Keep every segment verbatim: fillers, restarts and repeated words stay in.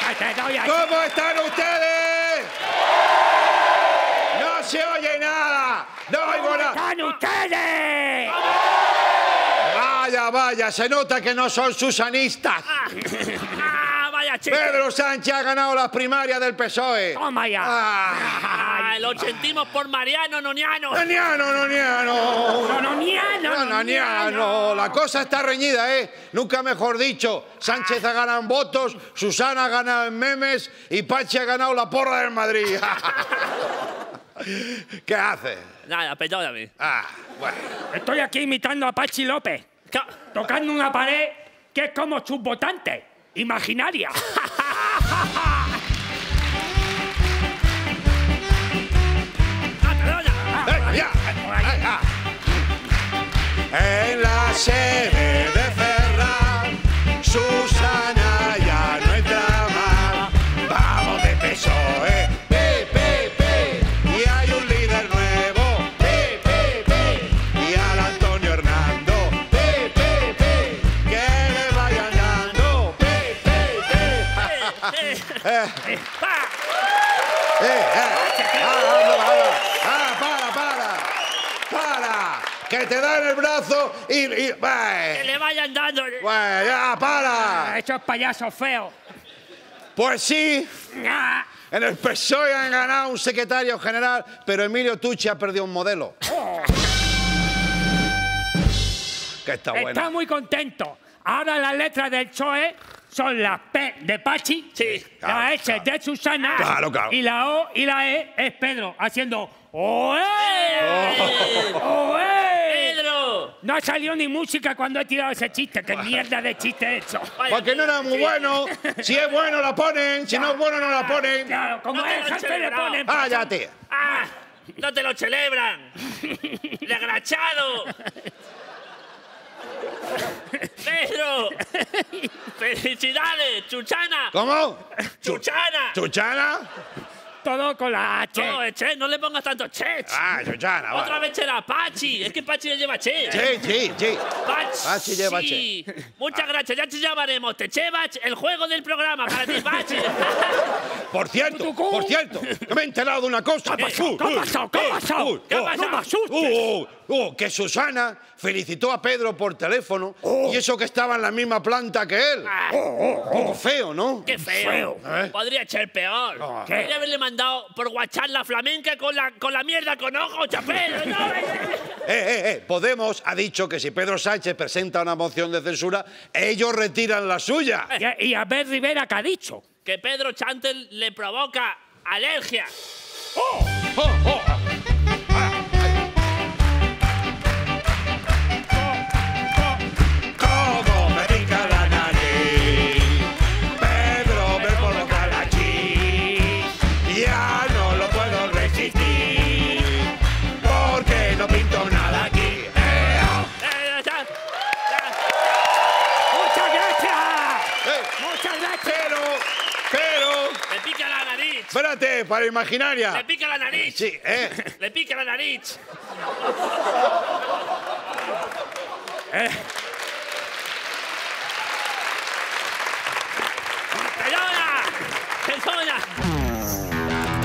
te doy aquí. ¿Cómo están ustedes? ¡No se oye nada! ¡No oigo nada! ¿Cómo están ustedes? Vaya, vaya, se nota que no son susanistas. Ah, vaya chiste. Pedro Sánchez ha ganado las primarias del P S O E. Toma ya. Ah. Ah, el ochentismo por Mariano Noniano. ¡Noniano, noniano! No, Noniano, No, noniano. La cosa está reñida, ¿eh? Nunca mejor dicho. Sánchez ha ganado en votos, Susana ha ganado en memes y Pachi ha ganado la porra del Madrid. ¿Qué hace? Nada, perdóname. Ah, bueno. Estoy aquí imitando a Pachi López, tocando una pared que es como sus votantes, imaginaria. ¡Eh, ya! ¡Eh, ah! En la sede de Ferran, Susana ya no entra más. Vamos de P S O E, pi, pi, pi. Y hay un líder nuevo, pi, pi, pi. Y al Antonio Hernando, pi, pi, pi. Que le vayan dando, pi, pi, pi. Eh, eh, eh. Ah, vamos, vamos. Ah, para, para. Para. Que te dan el brazo y... y Que le vayan dando. Bueno, ya, para. Esos payasos feos. Pues sí, Ah. en el P S O E han ganado un secretario general, pero Emilio Tucci ha perdido un modelo. Oh. Que está bueno. Está muy contento. Ahora las letras del P S O E son la P de Pachi, Sí, la claro, S claro. de Susana, Claro, claro. y la O y la E es Pedro, haciendo ¡Oe! ¡Oe! ¡Pedro! No ha salido ni música cuando he tirado ese chiste. ¡Qué mierda de chiste he hecho! Porque no era muy bueno. Si es bueno la ponen, si no es bueno no la ponen. Claro, como No te es lo jefe le celebrado. ponen... Cállate. ¡Ah! ¡No te lo celebran! ¡Desgrachado! ¡Pedro! ¡Felicidades! ¡Chuchana! ¿Cómo? ¡Chuchana! ¿Chuchana? Todo con la H. No, eh, che, no le pongas tanto che. Ah, Chuchana, Otra vale. vez era Pachi. Es que Pachi le lleva che. Sí, sí, sí. Pachi. Pachi lleva che. Muchas gracias. Ya te llamaremos. Te chevas el juego del programa para ti, Pachi. Por cierto, por cierto, que me he enterado de una cosa. ¿Qué ha pasado? ¿Qué ha pasado? ¿Qué ha pasado? Uy, ¿Qué ha oh, pasado? No me asustes. Uh, uh, uh, que Susana felicitó a Pedro por teléfono y eso que estaba en la misma planta que él. Ah, Un poco feo, ¿no? ¡Qué feo! ¿Eh? Podría ser peor. Ah. Podría haberle mandado por WhatsApp la flamenca con la, con la mierda con ojos, chapero. No, Eh, eh, eh, Podemos ha dicho que si Pedro Sánchez presenta una moción de censura, ellos retiran la suya. Y, y a ver Rivera, ¿qué ha dicho? que Pedro Chantel le provoca alergia. ¡Oh! ¡Oh! ¡Oh! ¿Cómo me pica la nariz? Pedro me provoca la chis. Ya no lo puedo resistir. Porque no pinto nada aquí. ¡Eh! oh! Eh, ya, ya. ¡Muchas gracias! ¡Eh! ¡Muchas gracias! Pero, pero... Le pica la nariz. Espérate, para imaginaria. Le pica la nariz. Sí, ¿eh? Le pica la nariz. Eh, ¡Perdona! ¡Perdona!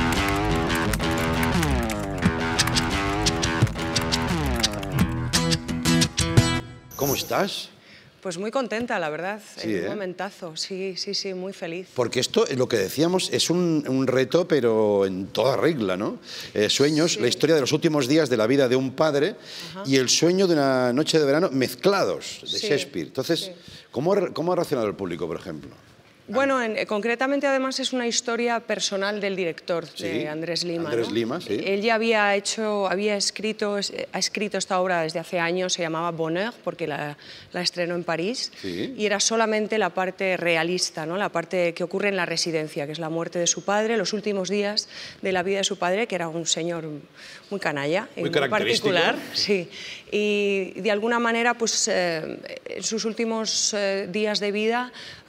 ¿Cómo estás? Pues muy contenta, la verdad. Sí, en ¿eh? un momentazo. Sí, sí, sí, muy feliz. Porque esto, lo que decíamos, es un, un reto, pero en toda regla, ¿no? Eh, sueños, Sí. la historia de los últimos días de la vida de un padre y el sueño de una noche de verano mezclados, de Sí, Shakespeare. Entonces, sí. ¿cómo, ha- ¿cómo ha reaccionado el público, por ejemplo? Bueno, en- eh, concretamente además es una historia personal del director, Sí, de Andrés Lima. Andrés ¿no? Lima, sí. Él ya había hecho, había escrito, es- ha escrito esta obra desde hace años, se llamaba Bonheur, porque la, la estrenó en París, Sí. y era solamente la parte realista, ¿no? La parte que ocurre en la residencia, que es la muerte de su padre, los últimos días de la vida de su padre, que era un señor muy canalla, y Muy característico. particular. Sí, y de alguna manera, pues eh, en sus últimos eh, días de vida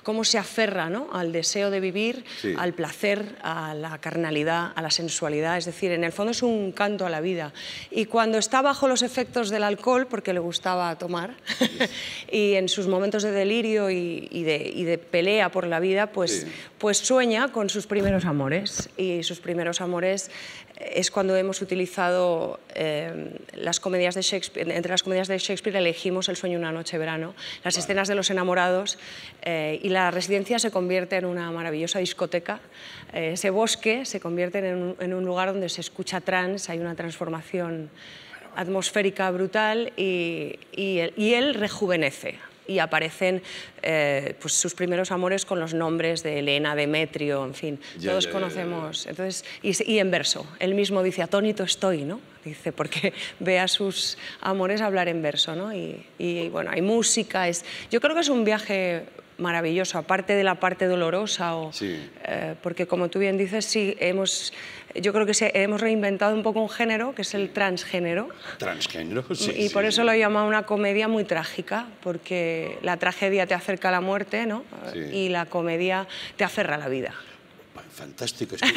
cómo se aferra, ¿no?, al deseo de vivir, Sí. al placer, a la carnalidad, a la sensualidad. Es decir, en el fondo es un canto a la vida. Y cuando está bajo los efectos del alcohol, porque le gustaba tomar, y en sus momentos de delirio y, y, de, y de pelea por la vida, pues, Sí. pues sueña con sus primeros amores. Y sus primeros amores es cuando hemos utilizado eh, las comedias de Shakespeare. Entre las comedias de Shakespeare elegimos El sueño de una noche de verano, las escenas de los enamorados, eh, y la residencia se convierte en una maravillosa discoteca. Eh, ese bosque se convierte en un, en un lugar donde se escucha trance, hay una transformación atmosférica brutal y, y, él, y él rejuvenece. Y aparecen eh, pues sus primeros amores con los nombres de Helena, Demetrio, en fin, Ya, todos ya, ya, conocemos. Entonces, y, y en verso, él mismo dice, atónito estoy, ¿no? Dice, porque ve a sus amores hablar en verso, ¿no? Y, y bueno, hay música, es, yo creo que es un viaje maravilloso, aparte de la parte dolorosa, o, Sí. eh, porque como tú bien dices, sí, hemos, yo creo que se, hemos reinventado un poco un género, que es el transgénero. Transgénero, sí. Y por sí, eso sí. lo he llamado una comedia muy trágica, porque la tragedia te acerca a la muerte, ¿no? Sí. Y la comedia te aferra a la vida. Fantástico. Es que...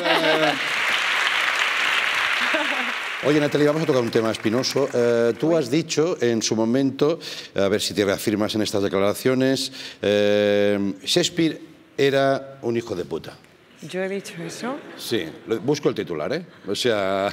Oye, Natalia, vamos a tocar un tema espinoso. Eh, tú has dicho en su momento, a ver si te reafirmas en estas declaraciones, eh, Shakespeare era un hijo de puta. ¿Yo he dicho eso? Sí, lo- busco el titular, ¿eh? O sea...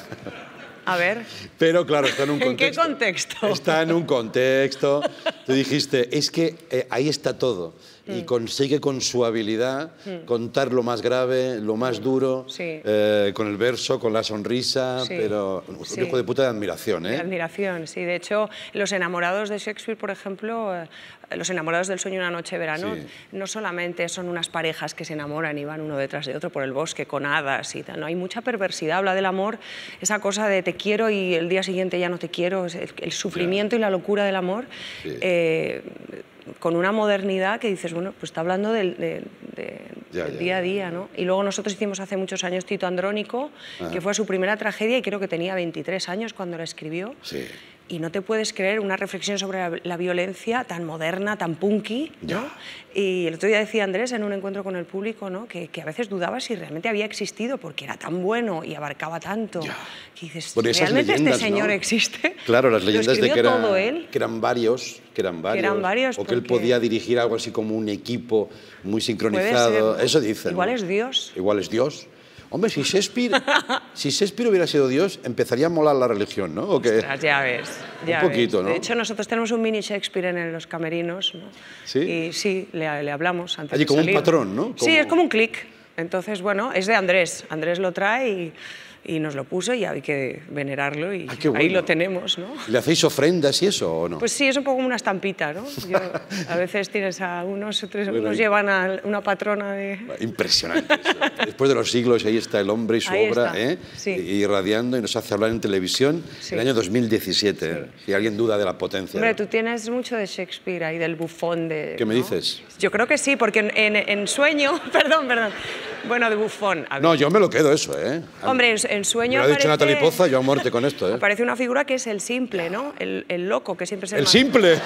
A ver, Pero claro, está en un ¿en qué contexto. contexto? Está en un contexto. Tú dijiste, es que eh, ahí está todo. Y Mm. consigue con su habilidad contar lo más grave, lo más duro, Sí. eh, con el verso, con la sonrisa, Sí. pero un Sí. hijo de puta de admiración, de ¿eh? admiración, sí. De hecho, los enamorados de Shakespeare, por ejemplo, eh, los enamorados del sueño de una noche de verano, Sí. no solamente son unas parejas que se enamoran y van uno detrás de otro por el bosque con hadas y tal, no, hay mucha perversidad, habla del amor, esa cosa de te quiero y el día siguiente ya no te quiero, es el, el sufrimiento y la locura del amor, Sí. eh, con una modernidad que dices, bueno, pues está hablando del, de- de- Ya, del ya, día a ya. día, ¿no? Y luego nosotros hicimos hace muchos años Tito Andrónico, que fue su primera tragedia y creo que tenía veintitrés años cuando la escribió. Sí. Y no te puedes creer una reflexión sobre la, la violencia tan moderna, tan punky, ¿no? Ya. Y el otro día decía Andrés en un encuentro con el público, ¿no?, que, que a veces dudaba si realmente había existido porque era tan bueno y abarcaba tanto. Ya. Que dices, Bueno, esas ¿realmente leyendas, este señor ¿no? existe? Claro, las ¿Lo leyendas de escribió que, era- todo él? que eran varios, que eran varios, eran varios, o que él porque- podía dirigir algo así como un equipo muy Puede sincronizado. ser, ¿no? Eso dicen. Igual ¿no? es Dios. Igual es Dios. Hombre, si Shakespeare, si Shakespeare hubiera sido Dios, empezaría a molar la religión, ¿no? ¿O qué? Ostras, ya ves. Ya Un poquito, ves. ¿no? De hecho, nosotros tenemos un mini Shakespeare en los camerinos, ¿no? ¿Sí? Y sí, le, le hablamos antes Allí de como un salir. patrón, ¿no? Sí, Como- es como un clic. Entonces, bueno, es de Andrés. Andrés lo trae y, y nos lo puso y hay que venerarlo y Ah, qué ahí bueno. lo tenemos, ¿no? ¿Le hacéis ofrendas y eso o no? Pues sí, es un poco como una estampita, ¿no? Yo, a veces tienes a unos, otros Bueno, unos y- llevan a una patrona de... Impresionante. eso. Después de los siglos, ahí está el hombre y su Ahí obra, está, ¿eh? sí. Irradiando y nos hace hablar en televisión Sí. el año dos mil diecisiete. ¿eh? Si alguien duda de la potencia. Hombre, ¿no? tú tienes mucho de Shakespeare ahí, del bufón de... ¿Qué me ¿no? dices? Yo creo que sí, porque en, en- en Sueño... Perdón, perdón. Bueno, de bufón. a ver. No, yo me lo quedo eso, ¿eh? Hombre, en, en Me Sueño lo ha dicho aparece- Natalie Poza, yo a muerte con esto, ¿eh? Aparece una figura que es el simple, ¿no? El, el loco, que siempre es el, El más- simple.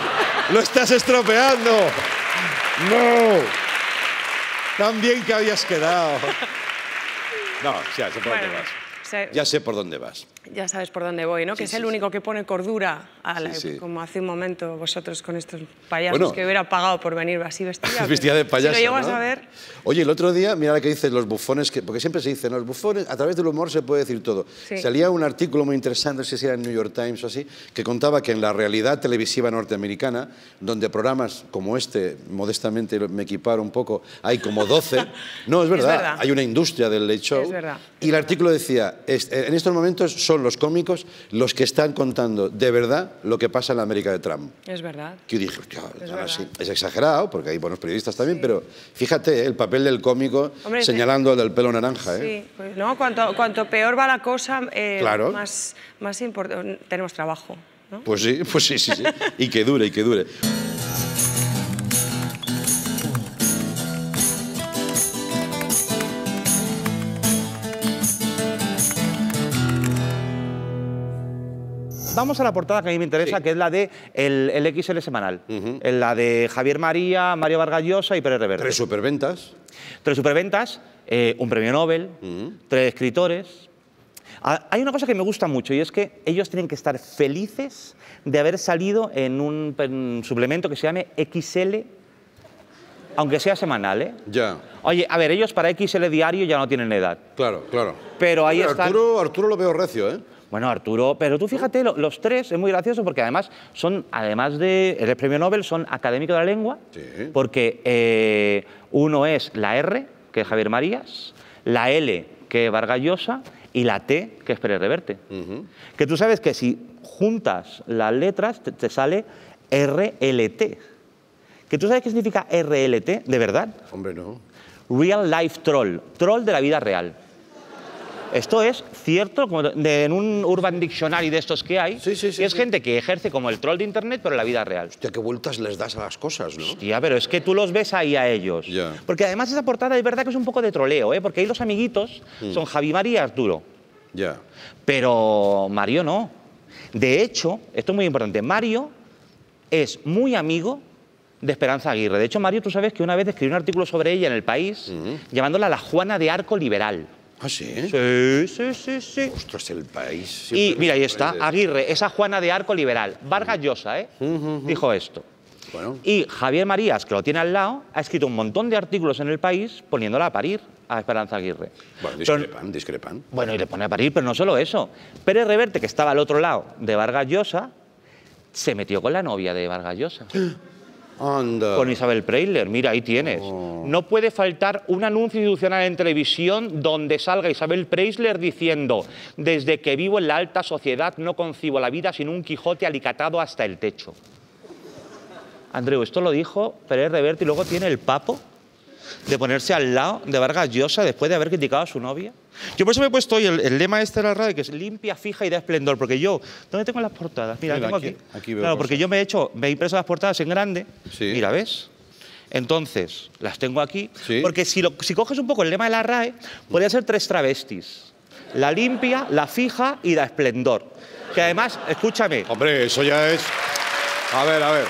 Lo estás estropeando. No. Tan bien que habías quedado. No, ya sé por Bueno, dónde vas. o sea, Ya sé por dónde vas. ya sabes por dónde voy, ¿no? Que Sí, es sí, el sí. único que pone cordura, a la- Sí, sí. como hace un momento vosotros con estos payasos Bueno. que hubiera pagado por venir así vestida. Vestida de pero payaso, Si lo llego ¿no? a saber... Oye, el otro día, mira lo que dices, los bufones, que, porque siempre se dice, ¿no? Los bufones, a través del humor se puede decir todo. Sí. Salía un artículo muy interesante, no sé si era en New York Times o así, que contaba que en la realidad televisiva norteamericana, donde programas como este, modestamente me equiparo un poco, hay como doce. No, es verdad, verdad. hay una industria del late show. Es verdad, Y el artículo decía, es- en estos momentos son los cómicos los que están contando de verdad lo que pasa en la América de Trump. Es verdad. Que yo dije, hostia, Es ahora verdad. sí. Es exagerado, porque hay buenos periodistas también, pero fíjate, ¿eh? el papel del cómico Hombre, señalando al del pelo naranja. ¿eh? Sí, pues, no, cuanto, cuanto peor va la cosa, eh, Claro. más, más importante tenemos trabajo, ¿no? Pues sí, pues sí, sí, sí. Y que dure, y que dure. vamos a la portada que a mí me interesa, sí. que es la de el, el X L semanal. Uh-huh. La de Javier María, Mario Vargas Llosa y Pérez Reverte. Tres superventas. Tres superventas, eh, un premio Nobel, uh-huh. tres escritores. Ah, hay una cosa que me gusta mucho y es que ellos tienen que estar felices de haber salido en un, en un suplemento que se llame X L, aunque sea semanal, ¿eh? Ya. Oye, a ver, ellos para X L diario ya no tienen edad. Claro, claro. Pero ahí están... Arturo, Arturo lo veo recio, ¿eh? Bueno, Arturo, pero tú fíjate, lo, los tres es muy gracioso porque además son, además de el premio Nobel, son académicos de la lengua, sí. porque eh, uno es la R, que es Javier Marías, la L, que es Vargas Llosa, y la T, que es Pérez Reverte. Uh-huh. Que tú sabes que si juntas las letras te, te sale R L T. ¿Que tú sabes qué significa R L T, de verdad? Hombre, no. Real Life Troll, troll de la vida real. Esto es cierto, como de, en un Urban Dictionary de estos que hay, sí, sí, sí, y es sí. gente que ejerce como el troll de Internet, pero en la vida real. Hostia, qué vueltas les das a las cosas, ¿no? Hostia, pero es que tú los ves ahí a ellos. Ya. Porque además esa portada es verdad que es un poco de troleo, ¿eh? Porque ahí los amiguitos mm. son Javi María y Arturo. Ya. Pero Mario no. De hecho, esto es muy importante, Mario es muy amigo de Esperanza Aguirre. De hecho, Mario, tú sabes que una vez escribió un artículo sobre ella en El País, uh-huh. llamándola la Juana de Arco liberal. ¿Ah, sí? Sí, sí, sí, sí. Ostras, El País. Y mira, ahí está, Aguirre, esa Juana de Arco liberal. Vargas Llosa, ¿eh? Uh-huh, uh-huh. Dijo esto. Bueno. Y Javier Marías, que lo tiene al lado, ha escrito un montón de artículos en El País poniéndola a parir a Esperanza Aguirre. Bueno, discrepan, pero, discrepan. Bueno, y le pone a parir, pero no solo eso. Pérez Reverte, que estaba al otro lado de Vargas Llosa, se metió con la novia de Vargas Llosa. Anda. Con Isabel Preisler, mira, ahí tienes. Oh. No puede faltar un anuncio institucional en televisión donde salga Isabel Preisler diciendo: desde que vivo en la alta sociedad no concibo la vida sin un Quijote alicatado hasta el techo. Andreu, esto lo dijo Pérez Reverte y luego tiene el papo de ponerse al lado de Vargas Llosa después de haber criticado a su novia. Yo por eso me he puesto hoy el, el lema este de la radio, que es limpia, fija y da esplendor, porque yo, ¿dónde tengo las portadas? Mira, Mira tengo aquí, aquí. aquí veo claro, cosas. porque yo me he hecho, me he impreso las portadas en grande, sí. Mira, ¿ves? Entonces, las tengo aquí, sí. porque si, lo, si coges un poco el lema de la R A E, podría ser tres travestis. La limpia, la fija y da esplendor. Que además, escúchame. Hombre, eso ya es... A ver, a ver.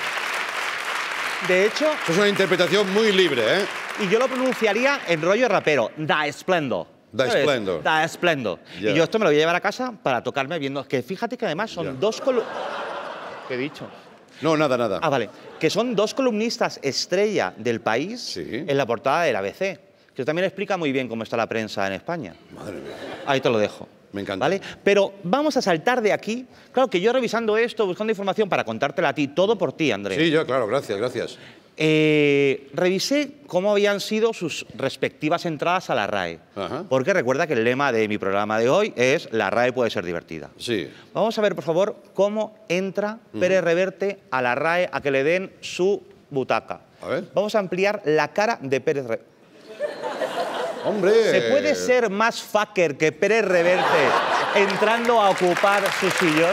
De hecho... Eso es una interpretación muy libre, ¿eh? Y yo lo pronunciaría en rollo rapero, da esplendor. Da esplendor. Da esplendor. Yeah. Y yo esto me lo voy a llevar a casa para tocarme viendo... Que fíjate que además son yeah. dos columnistas... ¿Qué he dicho? No, nada, nada. Ah, vale. Que son dos columnistas estrella del País sí. en la portada del A B C. Que también explica muy bien cómo está la prensa en España. Madre mía. Ahí te lo dejo. Me encanta. ¿Vale? Pero vamos a saltar de aquí. Claro que yo revisando esto, buscando información para contártela a ti, todo por ti, Andrés. Sí, yo, claro, gracias, gracias. Eh, revisé cómo habían sido sus respectivas entradas a la R A E. Ajá. Porque recuerda que el lema de mi programa de hoy es la R A E puede ser divertida. Sí. Vamos a ver, por favor, cómo entra uh-huh. Pérez Reverte a la R A E a que le den su butaca. A ver. Vamos a ampliar la cara de Pérez Reverte. ¡Hombre! ¿Se puede ser más fucker que Pérez Reverte entrando a ocupar su sillón?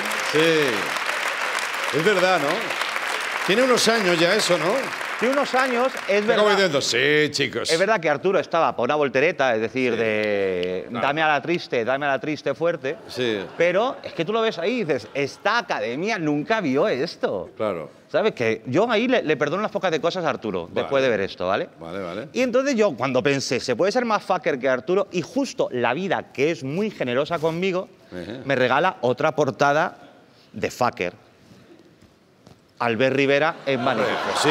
Sí. Es verdad, ¿no? Tiene unos años ya eso, ¿no? Tiene unos años, es verdad. Como diciendo, sí, chicos. Es verdad que Arturo estaba por una voltereta, es decir, sí. de claro. dame a la triste, dame a la triste fuerte. Sí. Pero es que tú lo ves ahí y dices, esta academia nunca vio esto. Claro. ¿Sabes? Que yo ahí le, le perdono unas pocas de cosas a Arturo, vale. después de ver esto, ¿vale? Vale, vale. Y entonces yo, cuando pensé, se puede ser más fucker que Arturo, y justo la vida, que es muy generosa conmigo, uh-huh. me regala otra portada de fucker. Albert Rivera en Manifiesto. Sí,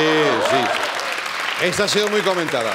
sí. Esta ha sido muy comentada.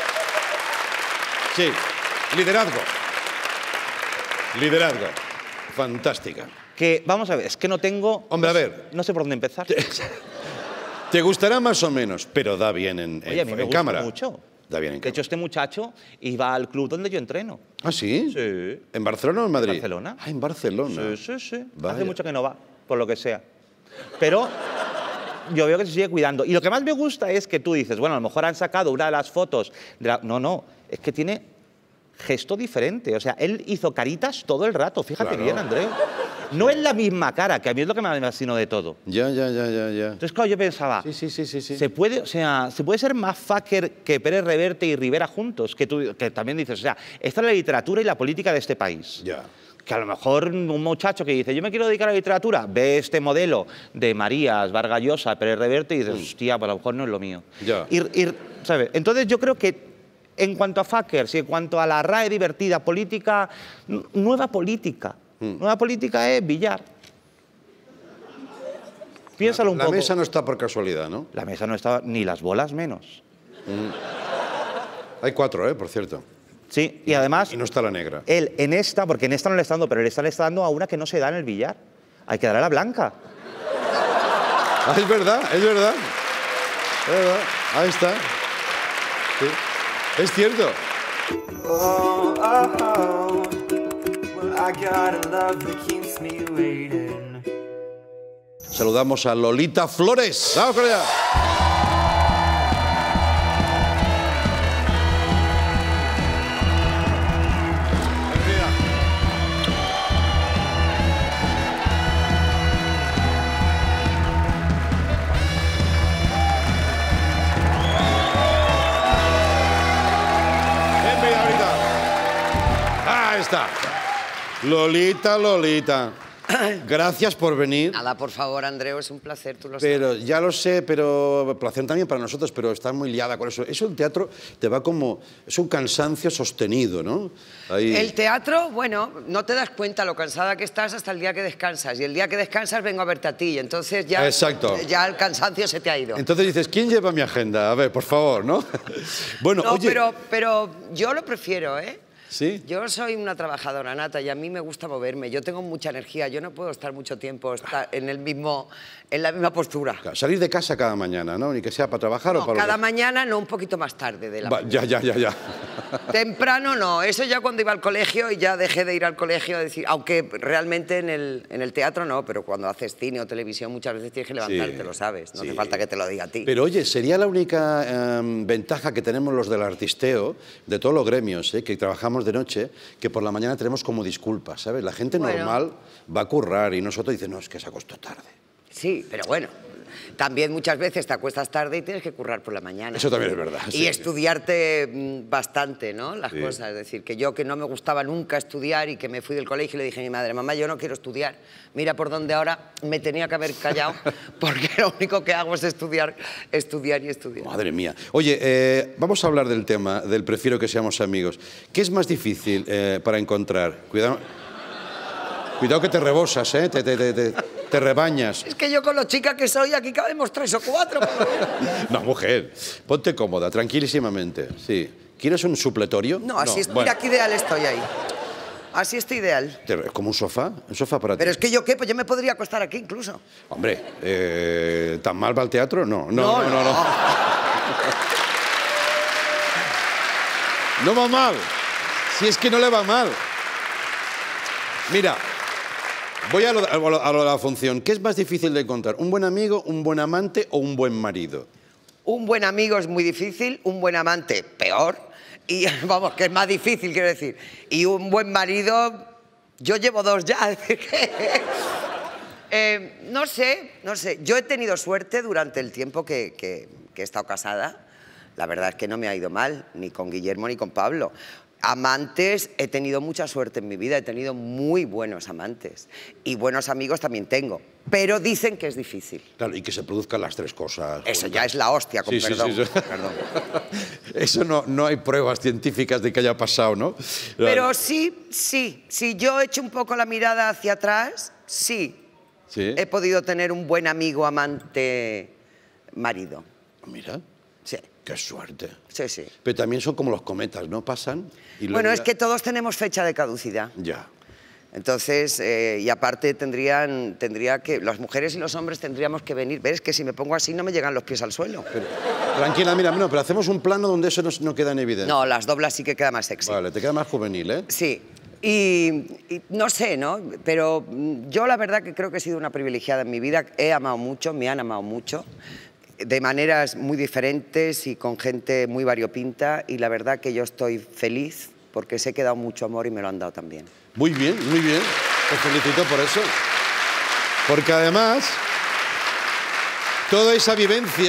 Sí. Liderazgo. Liderazgo. Fantástica. Que, vamos a ver, es que no tengo... Hombre, no, a ver. No sé por dónde empezar. Te gustará más o menos, pero da bien en, Oye, en, a mí me en gusta cámara. mucho. Da bien en De hecho, este muchacho iba al club donde yo entreno. ¿Ah, sí? Sí. ¿En Barcelona o en Madrid? En Barcelona. Ah, en Barcelona. Sí, sí, sí. Vaya. Hace mucho que no va, por lo que sea. Pero yo veo que se sigue cuidando. Y lo que más me gusta es que tú dices, bueno, a lo mejor han sacado una de las fotos de la... No, no, es que tiene gesto diferente. O sea, él hizo caritas todo el rato. Fíjate claro. bien, Andreu. No es la misma cara, que a mí es lo que me fascinó de todo. Ya, ya, ya, ya, ya. Entonces, claro, yo pensaba, sí, sí, sí, sí, sí. ¿se puede, o sea, ¿se puede ser más fucker que Pérez Reverte y Rivera juntos? Que, tú, que también dices, o sea, esta es la literatura y la política de este país. Ya. que a lo mejor un muchacho que dice, yo me quiero dedicar a la literatura, ve este modelo de Marías, Vargas Llosa, Pérez Reverte y dices, Mm. hostia, pues a lo mejor no es lo mío. Ya. Y, y, ¿sabes? Entonces yo creo que en cuanto a fuckers y en cuanto a la R A E divertida, política, n- nueva política. Mm. Nueva política es billar. Piénsalo un La poco. mesa no está por casualidad, ¿no? La mesa no estaba, ni las bolas menos. Hay cuatro, ¿eh? Por cierto. Sí, y además, Y no está la negra. él en esta, porque en esta no le está dando, pero él esta le está dando a una que no se da en el billar. Hay que darle a la blanca. Ah, es verdad, es verdad. Es verdad. Ahí está. Sí. Es cierto. Oh, oh, oh. Well, I got a love that keeps me waiting. Saludamos a Lolita Flores. ¡Vamos con ella! Bienvenida, Lolita. Ahí está. Lolita, Lolita. Gracias por venir. Nada, por favor, Andreu, es un placer, tú lo sabes. Pero ya lo sé, pero placer también para nosotros, pero estás muy liada con eso. Eso el teatro te va como... Es un cansancio sostenido, ¿no? Ahí... El teatro, bueno, no te das cuenta lo cansada que estás hasta el día que descansas. Y el día que descansas vengo a verte a ti. Y entonces ya, Exacto. ya el cansancio se te ha ido. Entonces dices, ¿quién lleva mi agenda? A ver, por favor, ¿no? Bueno, no, oye... pero, pero yo lo prefiero, ¿eh? ¿Sí? Yo soy una trabajadora nata y a mí me gusta moverme. Yo tengo mucha energía. Yo no puedo estar mucho tiempo estar en, el mismo, en la misma postura. Claro, salir de casa cada mañana, ¿no? Ni que sea para trabajar No, o para... cada lo que- mañana, no, un poquito más tarde de la Va, mañana. ya, ya, ya, ya. Temprano no, eso ya cuando iba al colegio y ya dejé de ir al colegio, decir, aunque realmente en el, en el teatro no, pero cuando haces cine o televisión muchas veces tienes que levantarte, Sí, lo sabes, no sí. hace falta que te lo diga a ti. Pero oye, sería la única em, ventaja que tenemos los del artisteo, de todos los gremios, ¿eh? Que trabajamos de noche, que por la mañana tenemos como disculpas, ¿sabes? La gente Bueno. normal va a currar y nosotros dice, no, es que se acostó tarde. Sí, pero bueno, también muchas veces te acuestas tarde y tienes que currar por la mañana. Eso también es verdad. Y sí. estudiarte mm, bastante, ¿no? Las Sí. cosas. Es decir, que yo que no me gustaba nunca estudiar y que me fui del colegio y le dije a mi madre, mamá, yo no quiero estudiar. Mira por dónde ahora me tenía que haber callado porque lo único que hago es estudiar, estudiar y estudiar. Madre mía. Oye, eh, vamos a hablar del tema, del prefiero que seamos amigos. ¿Qué es más difícil eh, para encontrar? Cuidado, cuidado que te rebosas, ¿eh? Te, te, te, te, te rebañas. Es que yo con lo chica que soy, aquí cabemos tres o cuatro. por lo menos. No, mujer, ponte cómoda, tranquilísimamente. Sí. ¿Quieres un supletorio? No, así estoy, bueno, aquí ideal estoy ahí. Así estoy ideal. te- ¿Como un sofá? ¿Un sofá para ti? Pero es que yo qué, pues yo me podría acostar aquí incluso. Hombre, eh, ¿tan mal va el teatro? No, no, No, no, no. No, no. No va mal. Si es que no le va mal. Mira, voy a lo, a lo- a lo de la función. ¿Qué es más difícil de encontrar? ¿Un buen amigo, un buen amante o un buen marido? Un buen amigo es muy difícil, un buen amante peor. Y vamos, que es más difícil, quiero decir. Y un buen marido, yo llevo dos ya. es decir que- Eh, no sé, no sé. Yo he tenido suerte durante el tiempo que, que- que he estado casada. La verdad es que no me ha ido mal, ni con Guillermo ni con Pablo. Amantes, he tenido mucha suerte en mi vida, he tenido muy buenos amantes. Y buenos amigos también tengo. Pero dicen que es difícil. Claro, y que se produzcan las tres cosas. Eso juntas. ya es la hostia, con Sí, sí, perdón. sí, sí. perdón. Eso no, no hay pruebas científicas de que haya pasado, ¿no? Pero sí, sí. Si yo echo un poco la mirada hacia atrás, sí. Sí. He podido tener un buen amigo, amante, marido. Mira, Sí, qué suerte. sí, sí. Pero también son como los cometas, ¿no? Pasan y luego Bueno, ya- es que todos tenemos fecha de caducidad. Ya. Entonces, eh, y aparte tendrían, tendría que, las mujeres y los hombres tendríamos que venir. ¿Ves? Que si me pongo así no me llegan los pies al suelo. Pero, tranquila, mira, no, pero hacemos un plano donde eso no, no queda en evidencia. No, las doblas sí que queda más sexy. Vale, te queda más juvenil, ¿eh? Sí, y, y no sé, ¿no? Pero mm, yo la verdad que creo que he sido una privilegiada en mi vida. He amado mucho, me han amado mucho, de maneras muy diferentes y con gente muy variopinta. Y la verdad que yo estoy feliz porque sé que he dado mucho amor y me lo han dado también. Muy bien, muy bien. Te felicito por eso. Porque además, toda esa vivencia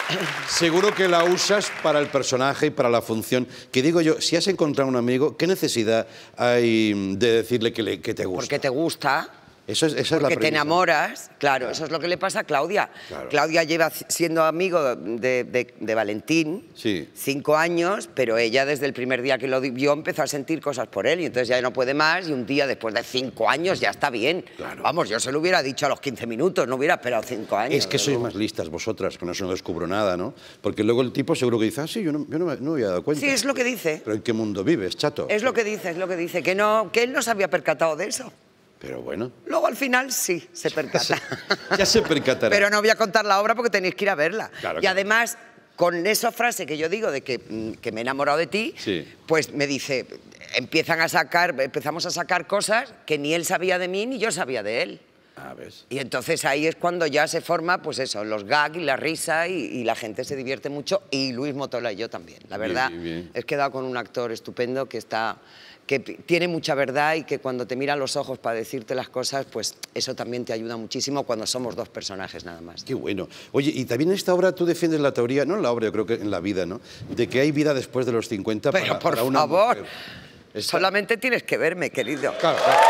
seguro que la usas para el personaje y para la función. Que digo yo, si has encontrado un amigo, ¿qué necesidad hay de decirle que, le, que te gusta? Porque te gusta. Eso es, esa es la Porque te premisa. enamoras, claro, claro, eso es lo que le pasa a Claudia. Claro. Claudia lleva siendo amigo de, de, de Valentín sí. cinco años, pero ella desde el primer día que lo vio empezó a sentir cosas por él y entonces ya no puede más y un día después de cinco años ya está bien. Claro. Vamos, yo se lo hubiera dicho a los quince minutos, no hubiera esperado cinco años. Es que sois más listas vosotras, con eso no descubro nada, ¿no? Porque luego el tipo seguro que dice, ah, sí, yo no, yo no, me, no me había dado cuenta. Sí, es lo que dice. ¿Pero en qué mundo vives, chato? Es lo que dice, es lo que dice, que, no, que él no se había percatado de eso. Pero bueno. Luego al final sí, se percata. Ya se percatará. Pero no voy a contar la obra porque tenéis que ir a verla. Claro, y claro. además, con esa frase que yo digo de que, que me he enamorado de ti, sí. pues me dice, empiezan a sacar, empezamos a sacar cosas que ni él sabía de mí ni yo sabía de él. Ah, ¿ves? Y entonces ahí es cuando ya se forma, pues eso, los gags y la risa y, y la gente se divierte mucho y Luis Motola y yo también. La verdad, Bien, bien, bien. es que he dado con un actor estupendo que está... que tiene mucha verdad y que cuando te mira a los ojos para decirte las cosas, pues eso también te ayuda muchísimo cuando somos dos personajes nada más. Qué bueno. Oye, y también en esta obra tú defiendes la teoría, no en la obra, yo creo que en la vida, ¿no? De que hay vida después de los cincuenta Pero para, por para una favor, mujer. Esta- solamente tienes que verme, querido. Claro, claro.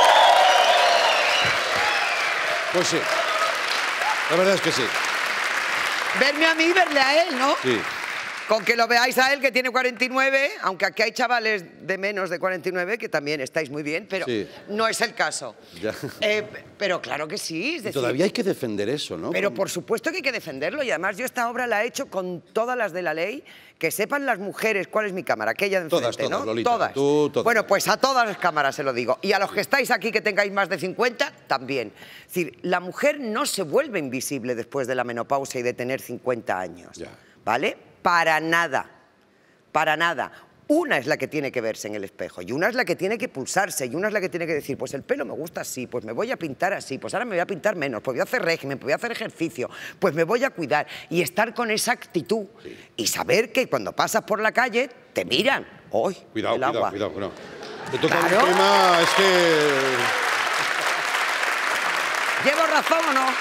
Pues sí. La verdad es que sí. Verme a mí y verle a él, ¿no? Sí. Con que lo veáis a él, que tiene cuarenta y nueve, aunque aquí hay chavales de menos de cuarenta y nueve, que también estáis muy bien, pero Sí. no es el caso. Ya. Eh, pero claro que sí, es Y decir, todavía hay que defender eso, ¿no? pero Como- por supuesto que hay que defenderlo y además yo esta obra la he hecho con todas las de la ley, que sepan las mujeres cuál es mi cámara, aquella de enfrente, Todas, todas, ¿no? Lolita, todas. tú, todas. Bueno, pues a todas las cámaras se lo digo. Y a los que estáis aquí que tengáis más de cincuenta, también. Es decir, la mujer no se vuelve invisible después de la menopausia y de tener cincuenta años, Ya. ¿vale? Para nada. Para nada. Una es la que tiene que verse en el espejo y una es la que tiene que pulsarse y una es la que tiene que decir, pues el pelo me gusta así, pues me voy a pintar así, pues ahora me voy a pintar menos, pues voy a hacer régimen, pues voy a hacer ejercicio, pues me voy a cuidar y estar con esa actitud y saber que cuando pasas por la calle te miran. ¡Uy! Cuidado, el cuidado, agua. cuidado, cuidado. Te toca Claro. un tema, es que... ¿Llevo razón o no?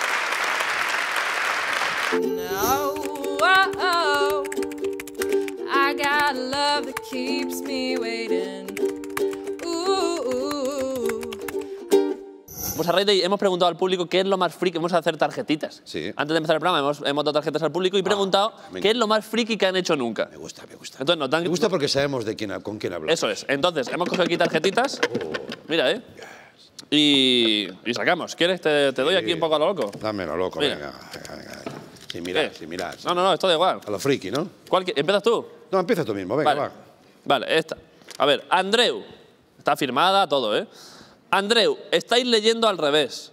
No, oh, oh. I got love that keeps me waiting. Ooh, ooh. Pues a raíz de ahí hemos preguntado al público qué es lo más friki. Vamos a hacer tarjetitas. Sí. Antes de empezar el programa hemos, hemos dado tarjetas al público y preguntado venga. qué es lo más friki que han hecho nunca. Me gusta, me gusta. Entonces, nos dan- Me gusta porque sabemos de quién, con quién hablamos. Eso es. Entonces, hemos cogido aquí tarjetitas. Mira, ¿eh? Y, y sacamos. ¿Quieres? Te, te doy aquí un poco a lo loco. Dámelo, loco, Mira. venga, venga, venga. Sin mirar, ¿Qué? sin mirar. No, no, no, esto da igual. A lo friki, ¿no? ¿Cuál qui- ¿Empiezas tú? No, empieza tú mismo, venga, Vale. va. Vale, esta. A ver, Andreu. Está firmada, todo, ¿eh? Andreu, estáis leyendo al revés.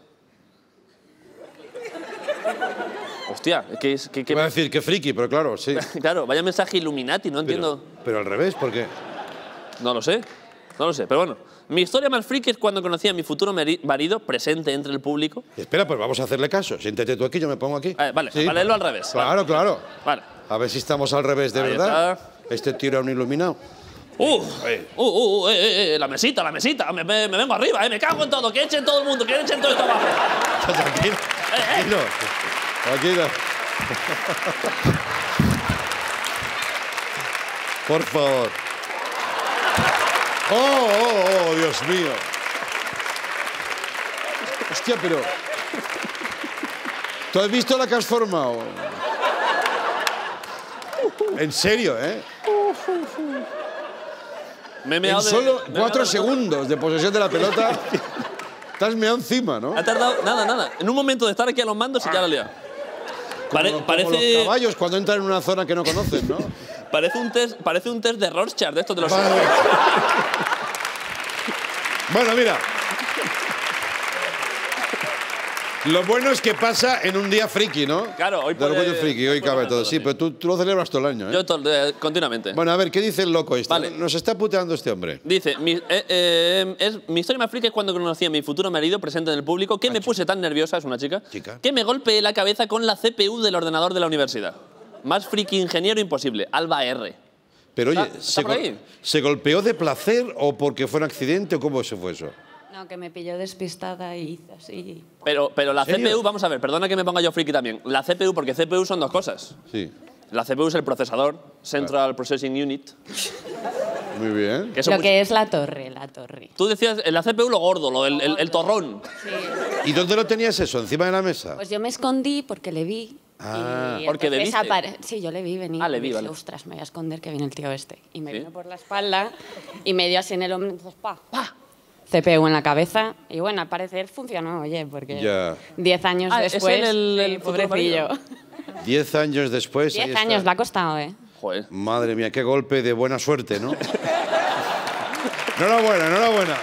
Hostia, es que es que, que- Iba a decir que friki, pero claro, sí. claro, vaya mensaje Illuminati, no entiendo. Pero, pero al revés, ¿por qué? No lo sé, no lo sé, pero bueno. Mi historia más friki es cuando conocí a mi futuro mari- marido presente entre el público. Espera, pues vamos a hacerle caso. Siéntate tú aquí, yo me pongo aquí. Eh, vale, Sí. para leerlo al revés. Claro, claro. Vale. A ver si estamos al revés de Ahí verdad. está. Este tío era un iluminado. ¡Uh! Ahí. ¡Uh, uh, uh! Eh, eh, eh, la mesita, la mesita! Me, me- me vengo arriba, eh, me cago en todo, que echen todo el mundo, que echen todo esto abajo. Tranquilo. Tranquilo. Tranquilo. Por favor. ¡Oh, oh, oh, Dios mío! Hostia, pero... ¿Tú has visto la que has formado? En serio, ¿eh? Me he En meado de- solo me he meado cuatro de- segundos de posesión de la pelota, te has meado encima, ¿no? Ha tardado, nada, nada. En un momento de estar aquí a los mandos y ya la he liado. Pare- Como- como parece, los caballos cuando entran en una zona que no conocen, ¿no? parece, un test, parece un test de Rorschach, de estos de los... Vale. Bueno, mira. Lo bueno es que pasa en un día friki, ¿no? Claro, hoy De puede- orgullo friki, hoy hoy puede cabe haber todo. todo, Sí, sí. pero tú, tú lo celebras todo el año, ¿eh? Yo to- eh, continuamente. Bueno, a ver, ¿qué dice el loco este? Vale. Nos está puteando este hombre. Dice, mi, eh, eh, es, mi historia más friki es cuando conocí a mi futuro marido presente en el público, que me puse tan nerviosa, es una chica, Chica. que me golpeé la cabeza con la C P U del ordenador de la universidad. Más friki ingeniero imposible, Alba R. Pero oye, ¿Está- está ¿se, por gol- ahí? ¿se golpeó de placer o porque fue un accidente o cómo se fue eso? No, que me pilló despistada y hice así. Pero, pero la ¿En serio? C P U, vamos a ver, perdona que me ponga yo friki también. La C P U, porque C P U son dos cosas. Sí. La C P U es el procesador, Central Processing Unit. Muy bien. Que eso Lo pues- que es la torre, la torre. Tú decías, en la C P U lo gordo, lo, el, el, el torrón. ¿Y dónde lo tenías eso? ¿Encima de la mesa? Pues yo me escondí porque le vi. Ah. y ¿Porque le entonces viste? apare- Sí, yo le vi venir. Ah, le y vi, dije, vale. ostras, me voy a esconder que viene el tío este. Y me ¿Sí? vino por la espalda y me dio así en el hombro. Entonces, pa, pa. C P U en la cabeza. Y bueno, al parecer funcionó, oye, porque Ya. diez años Ah, ¿es después, él el- sí, el futuro pobrecillo. marido? Diez años después. ahí Diez está. años le ha costado, ¿eh? Joder. Madre mía, qué golpe de buena suerte, ¿no? Enhorabuena, enhorabuena.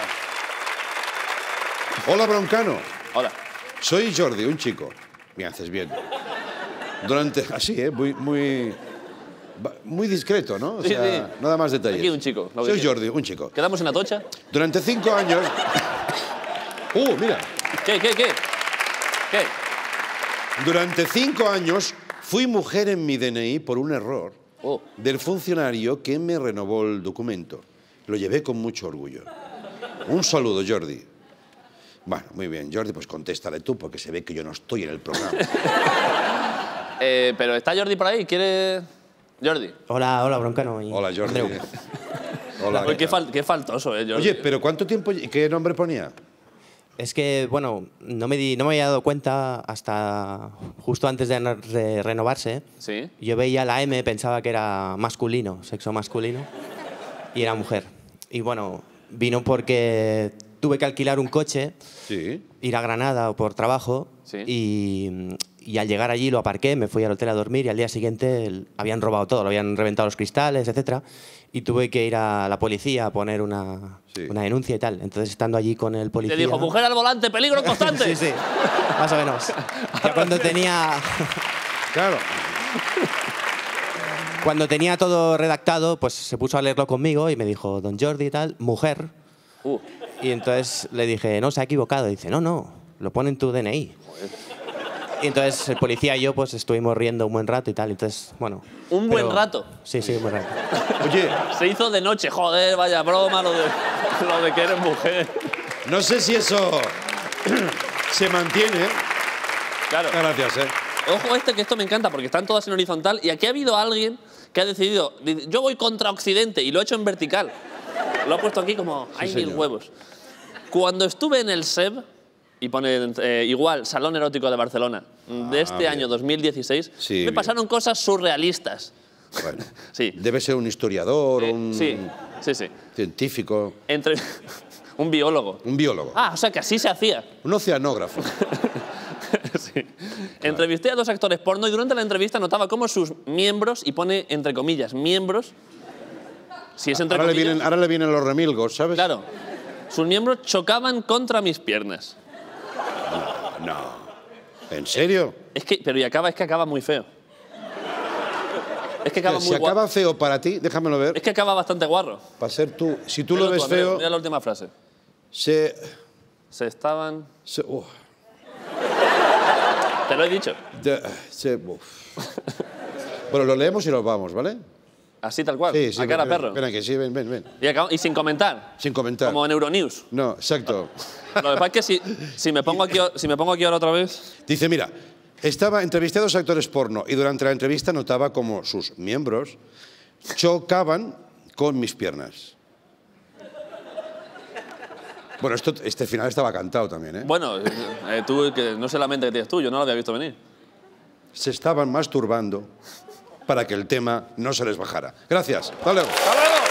Hola, Broncano. Hola. Soy Jordi, un chico. Me haces bien. Durante... Así, ¿eh? Muy, muy... va- Muy discreto, ¿no? O Sí, sea, sí. nada más detalles. Aquí un chico, lo que Soy quiero. Jordi, un chico. ¿Quedamos en Atocha? Durante cinco años... ¡Uh, mira! ¿Qué, qué, qué? ¿Qué? Durante cinco años fui mujer en mi D N I por un error Oh. del funcionario que me renovó el documento. Lo llevé con mucho orgullo. Un saludo, Jordi. Bueno, muy bien, Jordi, pues contéstale tú, porque se ve que yo no estoy en el programa. Eh, pero ¿está Jordi por ahí? ¿Quiere...? Jordi. Hola, hola, Broncano. y Hola, Jordi. Andreu. Hola. Uy, ¿qué qué, tal? fal- qué faltoso, ¿eh, Jordi? Oye, pero ¿cuánto tiempo, qué nombre ponía? Es que, bueno, no me, di, no me había dado cuenta hasta justo antes de, no- de renovarse. Sí. Yo veía la M, pensaba que era masculino, sexo masculino, y era mujer. Y bueno, vino porque tuve que alquilar un coche, Sí. ir a Granada por trabajo, Sí. y, y al llegar allí lo aparqué, me fui al hotel a dormir y al día siguiente el- habían robado todo, lo habían reventado los cristales, etcétera. Y tuve que ir a la policía a poner una, Sí. una denuncia y tal. Entonces, estando allí con el policía... Te dijo, mujer al volante, peligro constante. Sí, sí, más o menos. Ya cuando tenía, Claro. cuando tenía todo redactado, pues se puso a leerlo conmigo y me dijo, don Jordi y tal, mujer. Uh, Y entonces le dije, no, se ha equivocado. Y dice, no, no, lo pone en tu D N I. Y entonces el policía y yo pues estuvimos riendo un buen rato y tal. Entonces, bueno. ¿Un buen rato? Sí, sí, un buen rato. Oye, se hizo de noche, joder, vaya broma lo de, lo de que eres mujer. no sé si eso se mantiene. Claro. Gracias, ¿eh? Ojo este, que esto me encanta porque están todas en horizontal y aquí ha habido alguien que ha decidido, dice, yo voy contra Occidente y lo ha hecho en vertical. Lo ha puesto aquí como, hay mil señor. huevos. Cuando estuve en el S E B, y pone eh, igual, Salón Erótico de Barcelona, de este bien. año dos mil dieciséis, Sí, me bien. pasaron cosas surrealistas. Bueno, Sí. debe ser un historiador, Eh, un sí, sí, sí. científico, Entre... un biólogo. un biólogo, Ah, o sea que así se hacía. un oceanógrafo. Sí. Entrevisté a dos actores porno y durante la entrevista notaba cómo sus miembros, y pone entre comillas, miembros, si es entre Ahora le, comillas, vienen, ahora le vienen los remilgos, ¿sabes? claro, sus miembros chocaban contra mis piernas. No. ¿En serio? Es que, pero y acaba, es que acaba muy feo. Es que acaba si muy guarro. acaba feo para ti, déjamelo ver. Es que acaba bastante guarro. Para ser tú. Si tú lo Míralo ves Andreu, feo, Mira la última frase. se... Se estaban... se- uf, Te lo he dicho. de- se- uf. Bueno, lo leemos y nos vamos, ¿vale? Así tal cual. Sí, sí. a cara ven, perro. Ven aquí, sí, ven, ven, ven. Y, acaba- y sin comentar. Sin comentar. Como en Euronews. No, exacto. Lo que pasa es que si, si, me pongo aquí, si me pongo aquí ahora otra vez... Dice, mira, estaba, entrevisté a dos actores porno y durante la entrevista notaba como sus miembros chocaban con mis piernas. Bueno, esto, este final estaba cantado también, ¿eh? Bueno, eh, tú, que no sé la mente que tienes tú, yo no lo había visto venir. Se estaban masturbando para que el tema no se les bajara. Gracias. Hasta luego. ¡Hasta luego!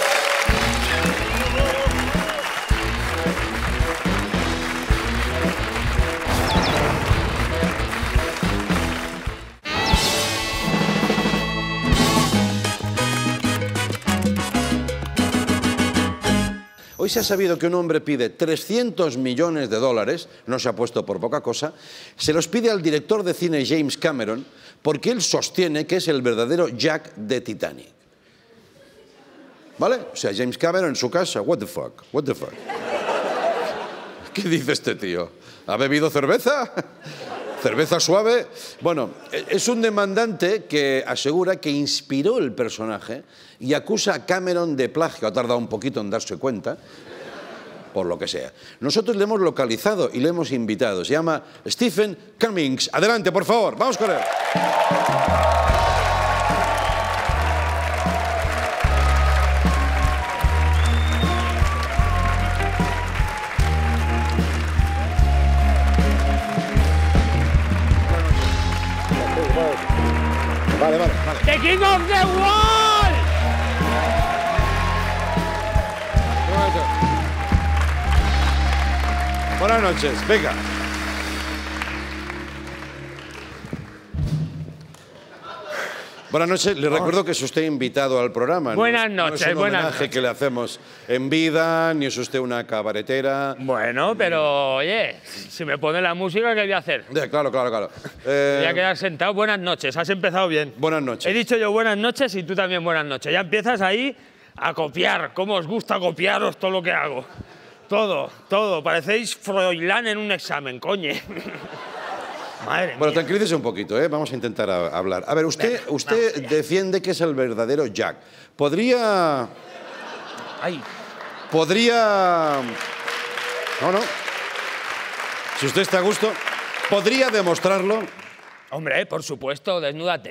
Hoy se ha sabido que un hombre pide trescientos millones de dólares, no se ha puesto por poca cosa, se los pide al director de cine James Cameron porque él sostiene que es el verdadero Jack de Titanic. ¿Vale? O sea, James Cameron en su casa, what the fuck, what the fuck. ¿Qué dice este tío? ¿Ha bebido cerveza? ¿Cerveza suave? Bueno, es un demandante que asegura que inspiró el personaje y acusa a Cameron de plagio. Ha tardado un poquito en darse cuenta. por lo que sea. Nosotros le hemos localizado y le hemos invitado. Se llama Stephen Cummings. Adelante, por favor. Vamos con él. Vale, vale, vale. ¡The King of the World! Buenas noches, venga. Buenas noches, le recuerdo que es usted invitado al programa. Buenas no, noches, no es un buenas homenaje noches. que le hacemos en vida, ni es usted una cabaretera. Bueno, pero oye, si me pone la música, ¿qué voy a hacer? Ya, claro, claro, claro. Eh, Voy a quedar sentado. Buenas noches, has empezado bien. Buenas noches. He dicho yo buenas noches y tú también buenas noches. Ya empiezas ahí a copiar. ¿Cómo os gusta copiaros todo lo que hago? Todo, todo. Parecéis Froilán en un examen, coñe. Madre Bueno, mía. tranquilícese un poquito, ¿eh? Vamos a intentar a- hablar. A ver, usted, Venga, usted vamos. defiende que es el verdadero Jack. ¿Podría...? Ay, ¿Podría...? No, no. Si usted está a gusto, ¿podría demostrarlo? hombre, por supuesto, desnúdate.